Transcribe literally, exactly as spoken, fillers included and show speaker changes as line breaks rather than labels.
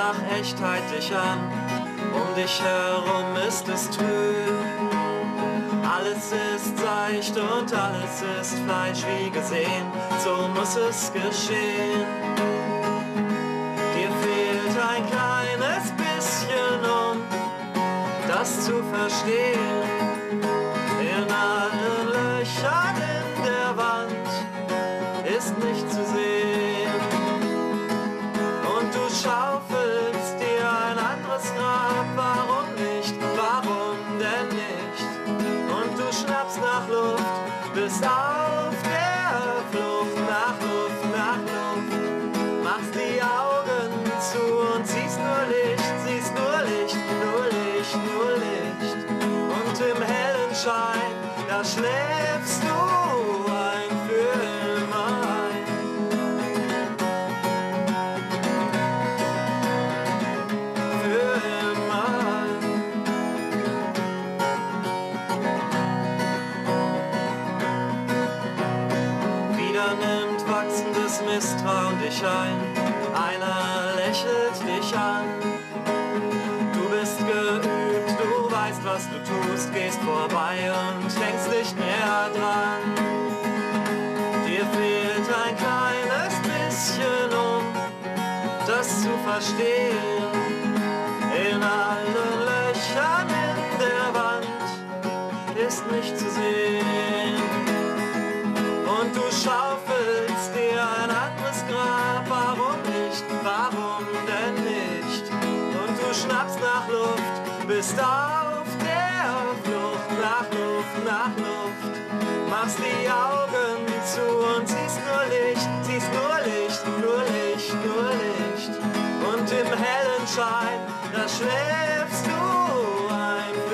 nach Echtheit dich an, um dich herum ist es trüb. Alles ist seicht und alles ist Fleisch wie gesehen, so muss es geschehen. Dir fehlt ein kleines bisschen, um das zu verstehen. In allen Löchern in der Wand ist nicht zu sehen. Und du schaufelst dir ein anderes Grab, warum nicht, warum denn nicht? Und du schnappst nach Luft, bist auf der Flucht nach Luft, nach Luft. Machst die Augen zu und siehst nur Licht, siehst nur Licht, nur Licht, nur Licht. Und im hellen Schein, da schläfst du ein für immer ein. Für immer ein. Wieder nimmt wachsendes Misstrauen dich ein. Einer lächelt dich an. Du bist geübt, du weißt, was du tust, gehst vorbei und denkst nicht mehr dran. Dir fehlt ein kleines bisschen, um das zu verstehen. In allen Löchern in der Wand ist nicht zu sehen. Und du schaufelst dir ein anderes Grab, warum nicht, warum denn nicht? Und du schnappst nach Luft, bist auf der Flucht, nach Luft, nach Luft. Machst die Augen zu und siehst nur Licht, siehst nur Licht, nur Licht, nur Licht. Und im hellen Schein, da schläfst du ein